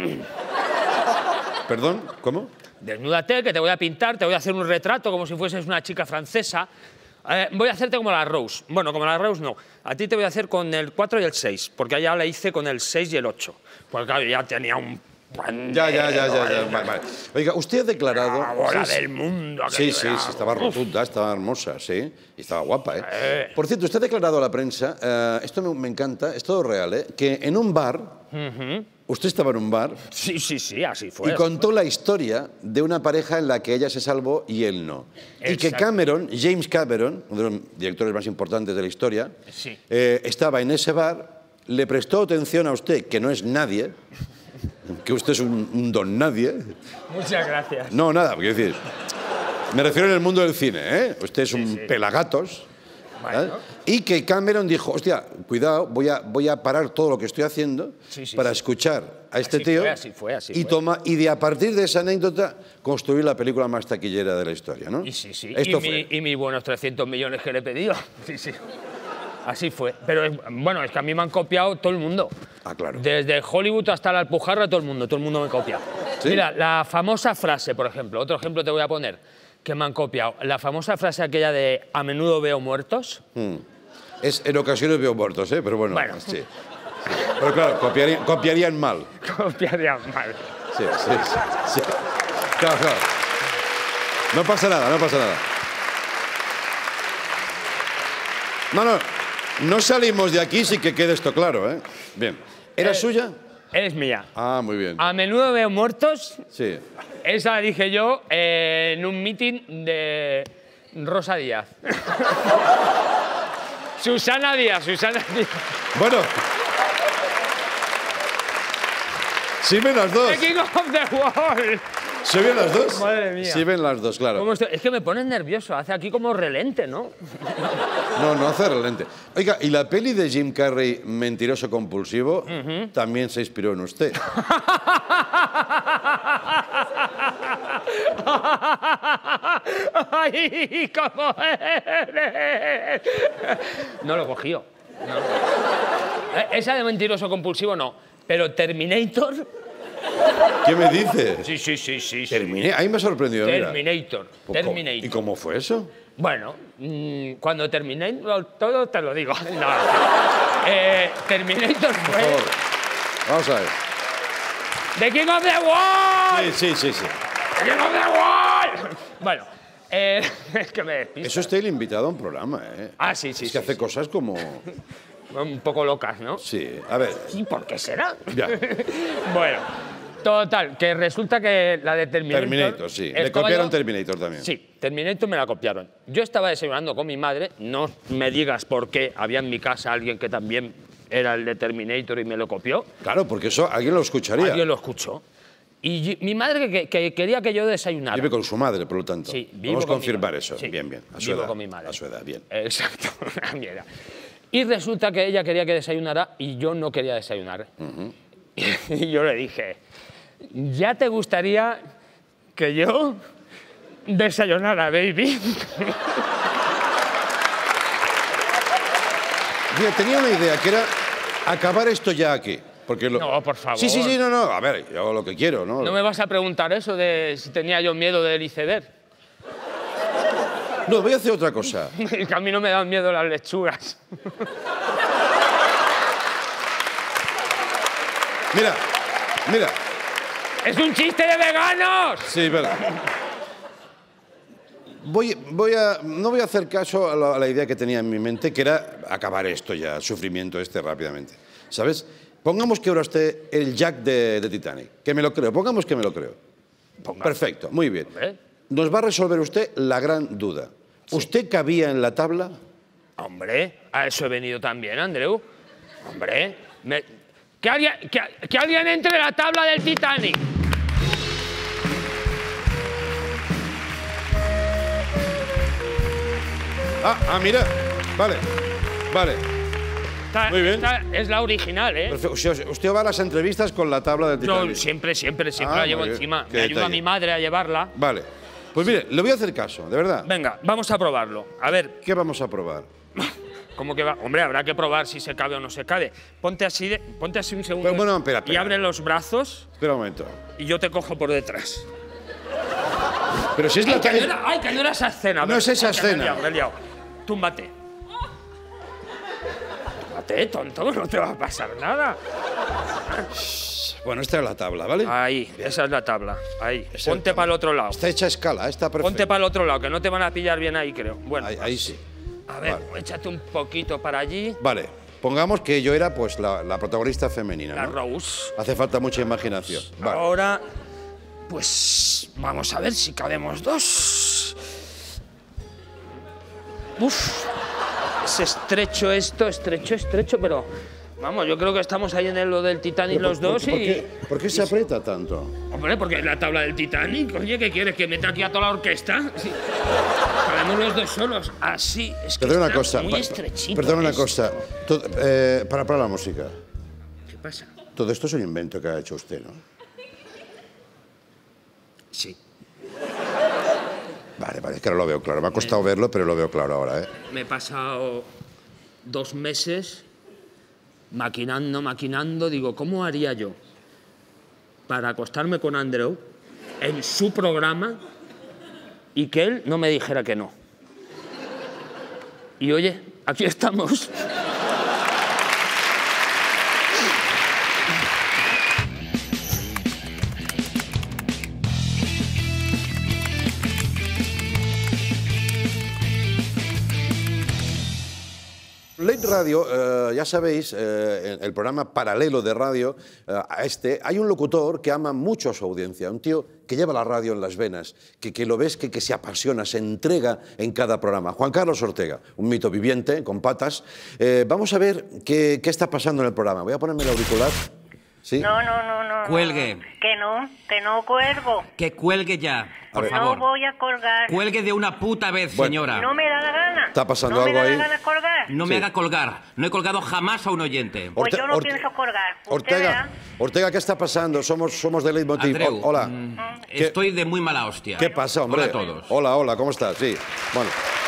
¿Perdón? ¿Cómo? Desnúdate, que te voy a pintar, te voy a hacer un retrato como si fueses una chica francesa. Eh, voy a hacerte como la Rose. Bueno, como la Rose no. A ti te voy a hacer con el cuatro y el seis, porque allá la hice con el seis y el ocho. Porque claro, ya tenía un... Ya, ya, ya, ya, ya. Vale, vale. Oiga, usted ha declarado... La bola Sí, sí. del mundo. Sí, aquello sí, era- sí, estaba Uf. rotunda, estaba hermosa, sí. Y estaba guapa, ¿eh? Eh. Por cierto, usted ha declarado a la prensa, eh, esto me, me encanta, es todo real, ¿eh? Que en un bar, Ujú. usted estaba en un bar Sí, sí, sí, así fue. y contó la historia de una pareja en la que ella se salvó y él no. Y que Exacto. Cameron, James Cameron, uno de los directores más importantes de la historia, Sí. eh, estaba en ese bar, le prestó atención a usted, que no es nadie, que usted es un, un don nadie. Muchas gracias. No, nada, quiero decir, me refiero en el mundo del cine, ¿eh? Usted es un sí. pelagatos. Bueno. ¿eh? Y que Cameron dijo, hostia, cuidado, voy a, voy a parar todo lo que estoy haciendo Sí, sí, para sí. escuchar a este Así tío fue, así fue, así y, fue. toma, y de a partir de esa anécdota construir la película más taquillera de la historia, ¿no? Y sí, sí. Esto y, fue. mi, y mis buenos trescientos millones que le he pedido. Sí, sí. Así fue. Pero es- bueno, es que a mí me han copiado todo el mundo. Ah, claro. Desde Hollywood hasta la Alpujarra, todo el mundo, todo el mundo me copia. ¿Sí? Mira, la famosa frase, por ejemplo, otro ejemplo te voy a poner, que me han copiado. La famosa frase aquella de a menudo veo muertos. Mm. Es, en ocasiones veo muertos, ¿eh? Pero bueno, Bueno. sí. Sí. Pero claro, copiarían, copiarían mal. Copiarían mal. Sí, sí, sí, sí. Claro, claro. No pasa nada, no pasa nada. No, no, no salimos de aquí sin que quede esto claro, ¿eh? Bien. ¿Era Eh, suya? Es mía. Ah, muy bien. A menudo veo muertos. Sí. Esa la dije yo eh, en un meeting de Rosa Díaz. Susana Díaz, Susana Díaz. Bueno. Sí ven las dos. The King of the World. ¿Sí ven las dos? Madre mía. Sí ven las dos, claro. ¿Cómo estoy? Es que me pones nervioso, hace aquí como relente, ¿no? No, no hace relente. Oiga, y la peli de Jim Carrey, Mentiroso Compulsivo, también se inspiró en usted. ¡Ay, cómo eres! No lo cogió. No. Eh, Esa de mentiroso compulsivo no, pero Terminator... ¿Qué me dice? Sí, sí, sí, sí. sí. Terminé. Ahí me ha sorprendido, mira. Terminator, ¿Cómo- Terminator. ¿Y cómo fue eso? Bueno, mm, cuando terminé lo- todo te lo digo. No. Eh, Terminator Por fue... favor. Vamos a ver. ¡The King of the World! Sí, sí, sí, sí. ¡The King of the World! Bueno, eh, es que me despisto. Eso está el invitado a un programa, ¿eh? Ah, sí, sí, Es que sí, hace sí. cosas como... Un poco locas, ¿no? Sí, a ver. ¿Y por qué será? Ya. Bueno, total, que resulta que la de Terminator... Terminator, sí. Le estaba copiaron yo- Terminator también. Sí, Terminator me la copiaron. Yo estaba desayunando con mi madre, no me digas por qué, había en mi casa alguien que también era el de Terminator y me lo copió. Claro, porque eso alguien lo escucharía. Alguien lo escuchó. Y y- mi madre que, que quería que yo desayunara. Vive con su madre, por lo tanto. Sí, vivo Vamos a con mi confirmar madre. eso. Sí, Bien, bien. A su vivo edad. con mi madre. A su edad, bien. Exacto, a mi edad. Y resulta que ella quería que desayunara y yo no quería desayunar. Y yo le dije, ¿ya te gustaría que yo desayunara, baby? Mira, tenía una idea, que era acabar esto ya aquí. Porque lo... No, por favor. Sí, sí, sí, no, no. A ver, yo hago lo que quiero, ¿no? No me vas a preguntar eso de si tenía yo miedo del iceberg. No, voy a hacer otra cosa. Que a mí no me dan miedo las lechugas. Mira, mira. ¡Es un chiste de veganos! Sí, verdad. Voy, voy a, no voy a hacer caso a la, a la idea que tenía en mi mente, que era acabar esto ya, el sufrimiento este rápidamente. ¿Sabes? Pongamos que ahora esté el Jack de, de Titanic, que me lo creo, pongamos que me lo creo. Ponga. Perfecto, muy bien. Hombre. Nos va a resolver usted la gran duda. Sí. ¿Usted cabía en la tabla? Hombre, a eso he venido también, Andreu. Hombre, me... que, alguien, que, que alguien entre en la tabla del Titanic. Ah, ah, mira. Vale, vale. Esta, Muy bien. Esta es la original, ¿eh? Perfecto. Usted, usted va a las entrevistas con la tabla del Titanic. Yo siempre, siempre, siempre Ah, la llevo muy bien. encima. Qué Me ayuda detalle. a mi madre a llevarla. Vale. Pues mire, le voy a hacer caso, de verdad. Venga, vamos a probarlo. A ver. ¿Qué vamos a probar? ¿Cómo que va? Hombre, habrá que probar si se cabe o no se cabe. Ponte así, de, ponte así un segundo. Pero, bueno, espera, espera. Y abre los brazos. Espera un momento. Y yo te cojo por detrás. Pero si es la Ay, que no talla... era, ay, que no era esa escena. No es esa Ay, que me he escena. liado, me he liado. Túmbate. Túmbate, tonto, no te va a pasar nada. Bueno, esta es la tabla, ¿vale? Ahí, esa es la tabla. Ahí. Esa Ponte es la para el otro lado. Está hecha a escala, está perfecta. Ponte para el otro lado, que no te van a pillar bien ahí, creo. Bueno, Ahí, ahí sí. a ver, Vale. échate un poquito para allí. Vale, pongamos que yo era pues la, la protagonista femenina, La ¿no? Rose. Hace falta mucha imaginación. Vale. Ahora, pues vamos a ver si cabemos dos. Uf, es estrecho esto, estrecho, estrecho, pero vamos, yo creo que estamos ahí en el, lo del Titanic Pero los por- dos por, y... qué, ¿Por qué se aprieta tanto? Hombre, porque es la tabla del Titanic. Oye, ¿qué quieres? ¿Que meta aquí a toda la orquesta? Sí. Cabemos los dos solos. Así, es que Perdona una está cosa. muy pa- estrechito. Perdona una esto. cosa. Todo- eh, para, para la música. ¿Qué pasa? Todo esto es un invento que ha hecho usted, ¿no? Sí. Vale, vale, es que ahora lo veo claro. Me ha costado verlo, pero lo veo claro ahora, ¿eh? Me he pasado dos meses maquinando, maquinando. Digo, ¿cómo haría yo para acostarme con Andreu en su programa y que él no me dijera que no? Y oye, aquí estamos. Late Radio, eh, ya sabéis, eh, en el programa paralelo de radio eh, a este, hay un locutor que ama mucho a su audiencia, un tío que lleva la radio en las venas, que, que lo ves, que, que se apasiona, se entrega en cada programa. Juan Carlos Ortega, un mito viviente, con patas. Eh, vamos a ver qué, qué está pasando en el programa. Voy a ponerme el auricular. ¿Sí? No, no, no, no. Cuelgue. No. Que no, que no cuelgo. Que cuelgue ya, por ver. favor. No voy a colgar. Cuelgue de una puta vez, Bueno. señora. No me da la gana. ¿Está pasando no algo me da ahí? la gana colgar. No me Sí. haga colgar. No he colgado jamás a un oyente. Pues Orte- yo no Orte- pienso colgar. Usted Ortega, verá. Ortega, ¿qué está pasando? Somos, somos de Leitmotiv. Andreu, O- hola. mm, ¿Qué- estoy de muy mala hostia. ¿Qué pasa, hombre? Hola a todos. Hola, hola, ¿cómo estás? Sí, bueno.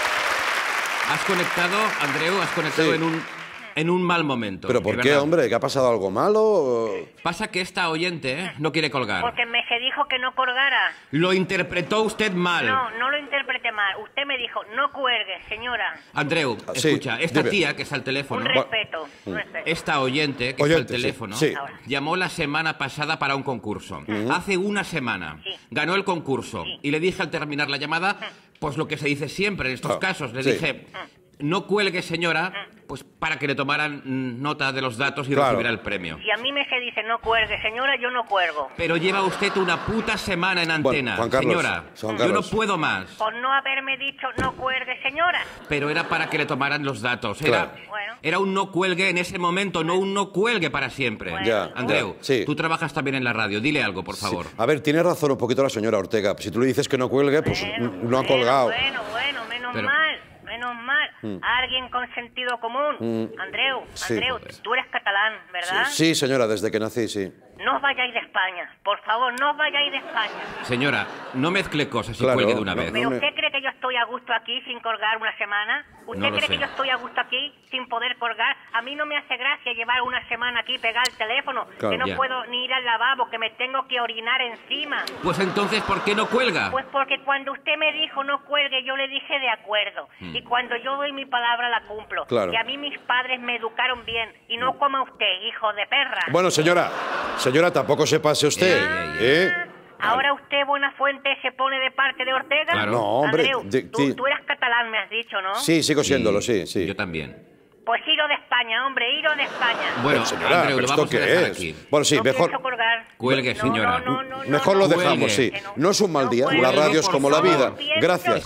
Has conectado, Andreu, has conectado Sí. en un en un mal momento. ¿Pero de por qué, verdad. hombre? ¿Que ha pasado algo malo? Pasa que esta oyente eh, no quiere colgar. Porque me se dijo que no colgara. Lo interpretó usted mal. No, no lo interprete mal. Usted me dijo, no cuelgue, señora. Andreu, Ah, sí, escucha, esta dime. tía que está al teléfono, Un respeto, un respeto. esta oyente que Oyente, está al teléfono, sí, sí. Ahora. llamó la semana pasada para un concurso. Hace una semana. Sí. Ganó el concurso. Sí. Y le dije al terminar la llamada, pues lo que se dice siempre en estos Ah, casos. Le sí. dije, no cuelgue, señora, pues para que le tomaran mm, nota de los datos y Claro. recibiera el premio. Si a mí me se dice no cuelgue, señora, yo no cuelgo. Pero lleva usted una puta semana en antena, Juan Carlos, señora. Juan Yo no Carlos. puedo más. Por no haberme dicho no cuelgue, señora. Pero era para que le tomaran los datos. Era, Claro. Bueno. era un no cuelgue en ese momento, no un no cuelgue para siempre. Bueno. Ya, Andreu, ya, sí. tú trabajas también en la radio. Dile algo, por favor. A ver, tiene razón un poquito la señora Ortega. Si tú le dices que no cuelgue, pues Bueno, n- no ha bueno, colgado. Bueno, bueno, menos Pero- mal, menos mal. Alguien con sentido común. Andreu, sí. Andreu, tú eres catalán, ¿verdad? Sí, señora, desde que nací, sí. No os vayáis de España, por favor, no os vayáis de España. Señora, no mezcle cosas y Claro, cuelgue de una no, vez. no. ¿Pero me- usted cree que yo estoy estoy a gusto aquí sin colgar una semana? ¿Usted No lo cree sé. que yo estoy a gusto aquí sin poder colgar? A mí no me hace gracia llevar una semana aquí pegado al teléfono, Claro. que no Ya. puedo ni ir al lavabo, que me tengo que orinar encima. Pues entonces, ¿por qué no cuelga? Pues porque cuando usted me dijo no cuelgue, yo le dije de acuerdo. Hmm. Y cuando yo doy mi palabra, la cumplo. Claro. Y a mí mis padres me educaron bien. Y no como a usted, hijo de perra. Bueno, señora, señora, tampoco se pase usted. ¿eh? Ahora usted, Buenafuente, se pone de parte de Ortega. Claro. No, hombre, Andreu, de- tú, sí. tú eras catalán, me has dicho, ¿no? Sí, sigo siéndolo, sí, sí. Yo también. Pues ido de España, hombre, ido de España. Bueno, Pero, señora, Andreu, ¿pero lo esto vamos a qué dejar es? aquí. Bueno, sí, No mejor, pienso colgar. Cuelgue, señora. No, no, no, no, mejor lo Cuelgue. dejamos, sí. No es un mal día, Cuelgue, la radio es por como la favor. vida. Pienso Gracias.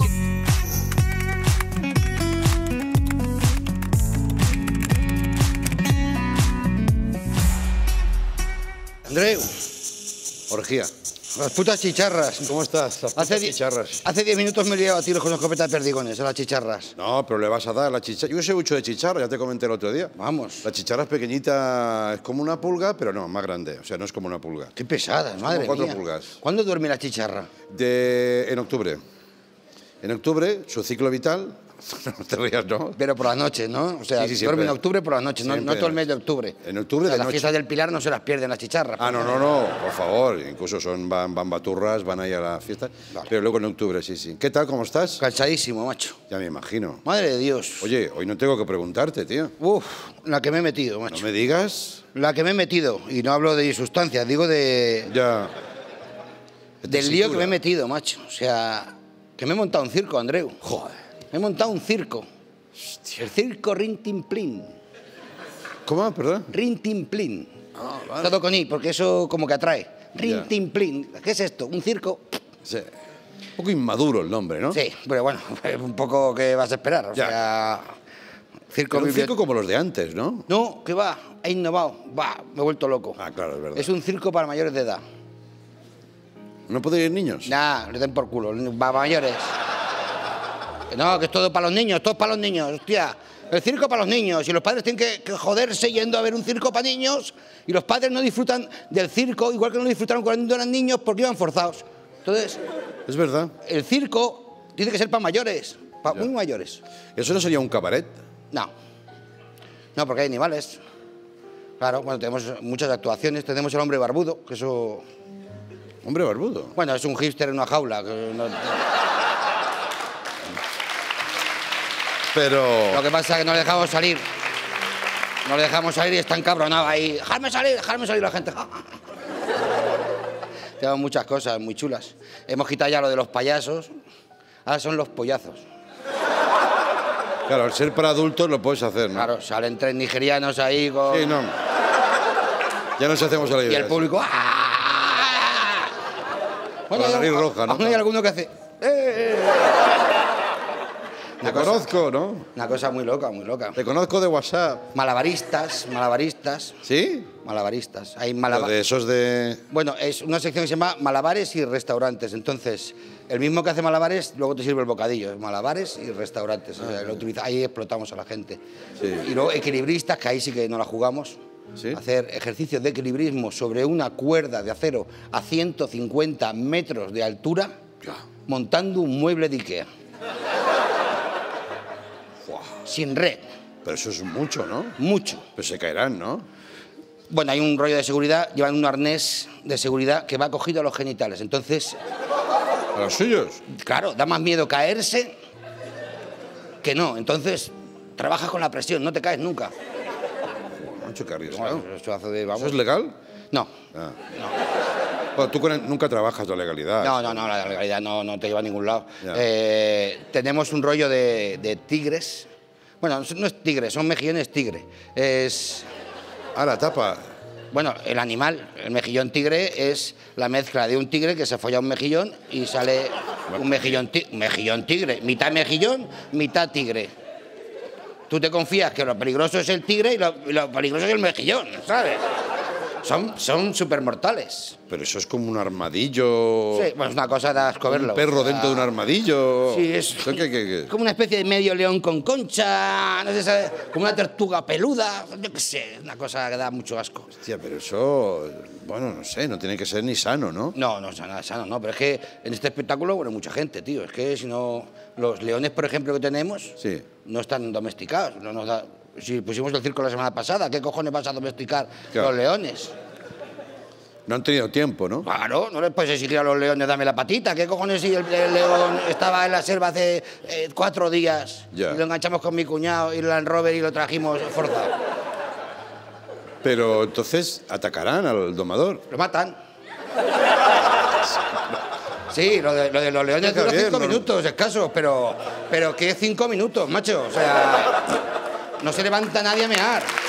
Andreu, Orgía. las putas chicharras. ¿Cómo estás? Las Hace putas di- chicharras. Hace diez minutos me he liado a tiros con escopeta de perdigones a las chicharras. No, pero le vas a dar la chicharra. Yo sé mucho de chicharra, ya te comenté el otro día. Vamos. La chicharra es pequeñita, es como una pulga, pero no, más grande. O sea, no es como una pulga. Qué pesada, Es madre como cuatro mía. pulgas. ¿Cuándo duerme la chicharra? De, en octubre. En octubre, su ciclo vital. No te rías, ¿no? Pero por las noches, ¿no? O sea, Sí, sí, duerme siempre. en octubre por las noches, no, Siempre no todo el de mes de octubre. En octubre O sea, de las noche. fiestas del Pilar no se las pierden las chicharras. Ah, no, no, no, por favor. Incluso son van, van baturras, van ahí a la fiesta. Pero luego en octubre, sí, sí. ¿Qué tal? ¿Cómo estás? Cansadísimo, macho. Ya me imagino. Madre de Dios. Oye, hoy no tengo que preguntarte, tío. Uf, la que me he metido, macho. No me digas. La que me he metido. Y no hablo de sustancias, digo de... Ya. Del lío que me he metido, macho. O sea, que me he montado un circo, Andreu. Joder. Me he montado un circo. El circo Rintinplin. ¿Cómo? ¿Perdón? Rintinplin. Todo con I, porque eso como que atrae. Rintinplin. ¿Qué es esto? ¿Un circo? Sí. Un poco inmaduro el nombre, ¿no? Sí, pero bueno, un poco que vas a esperar. O Ya. sea, circo Pero un bibli- circo como los de antes, ¿no? No, que va, he innovado. Va, me he vuelto loco. Ah, claro, es verdad. Es un circo para mayores de edad. ¿No pueden ir niños? Nah, le den por culo, para mayores. Que no, que es todo para los niños, todo para los niños, hostia. El circo para los niños y los padres tienen que, que joderse yendo a ver un circo para niños y los padres no disfrutan del circo igual que no disfrutaron cuando eran niños porque iban forzados. Entonces, Es verdad. el circo tiene que ser para mayores, para muy mayores. ¿Eso no sería un cabaret? No, no, porque hay animales. Claro, bueno, tenemos muchas actuaciones, tenemos el hombre barbudo, que eso... ¿Hombre barbudo? Bueno, es un hipster en una jaula. Que no- Pero... Lo que pasa es que no le dejamos salir. No le dejamos salir y está encabronado ahí. ¡Dejadme salir, dejadme salir la gente! Tenemos muchas cosas muy chulas. Hemos quitado ya lo de los payasos. Ahora son los pollazos. Claro, al ser para adultos lo puedes hacer, ¿no? Claro, salen tres nigerianos ahí con... Sí, no. Ya nos hacemos a la Y idea. el público... ¡ah! Con la nariz roja, ¿no? Aún hay alguno que hace... ¡eh! Te conozco, ¿no? Una cosa muy loca, muy loca. Te conozco de WhatsApp. Malabaristas, malabaristas. ¿Sí? Malabaristas. Hay Lo malabaristas. de esos de... Bueno, es una sección que se llama malabares y restaurantes. Entonces, el mismo que hace malabares, luego te sirve el bocadillo. Malabares y restaurantes. O sea, lo utiliza, ahí explotamos a la gente. Y luego equilibristas, que ahí sí que no la jugamos. Hacer ejercicios de equilibrismo sobre una cuerda de acero a ciento cincuenta metros de altura, montando un mueble de Ikea. Sin red. Pero eso es mucho, ¿no? Mucho. Pero se caerán, ¿no? Bueno, hay un rollo de seguridad, llevan un arnés de seguridad que va cogido a los genitales. Entonces... ¿A los suyos? Claro, da más miedo caerse que no. Entonces, trabajas con la presión, no te caes nunca. Macho, qué arriesgado. Bueno, eso hace de- vamos. ¿Eso es legal? No. Ah. Bueno, tú con el- nunca trabajas la legalidad. No, no, no, la legalidad no, no te lleva a ningún lado. Ya. Eh, tenemos un rollo de, de tigres. Bueno, no es tigre, son mejillones tigre. Es... Ah, la tapa. Bueno, el animal, el mejillón tigre, es la mezcla de un tigre que se folla un mejillón y sale un mejillón, ti- mejillón tigre. Mitad mejillón, mitad tigre. Tú te confías que lo peligroso es el tigre y lo, y lo peligroso es el mejillón, ¿sabes? son, son supermortales. Pero eso es como un armadillo. Sí, bueno, es una cosa de asco verlo. Un perro o sea, dentro de un armadillo. Sí, es ¿Qué, qué, qué? como una especie de medio león con concha, no sé, ¿sabe? Como una tortuga peluda, yo qué sé, una cosa que da mucho asco. Hostia, pero eso, bueno, no sé, no tiene que ser ni sano, ¿no? No, no es nada sano, no, pero es que en este espectáculo, bueno, mucha gente, tío, es que si no, los leones, por ejemplo, que tenemos, sí. no están domesticados, no nos da... Si pusimos el circo la semana pasada, ¿qué cojones vas a domesticar Claro. los leones? No han tenido tiempo, ¿no? Claro, no les puedes exigir a los leones dame la patita. ¿Qué cojones si el, el león estaba en la selva hace eh, cuatro días Ya. y lo enganchamos con mi cuñado y el Land Rover y lo trajimos forzado? Pero entonces atacarán al domador. Lo matan. Sí, lo de, lo de los leones Está dura bien, cinco no- minutos escasos, pero, pero ¿qué cinco minutos, macho? O sea, no se levanta nadie a mear.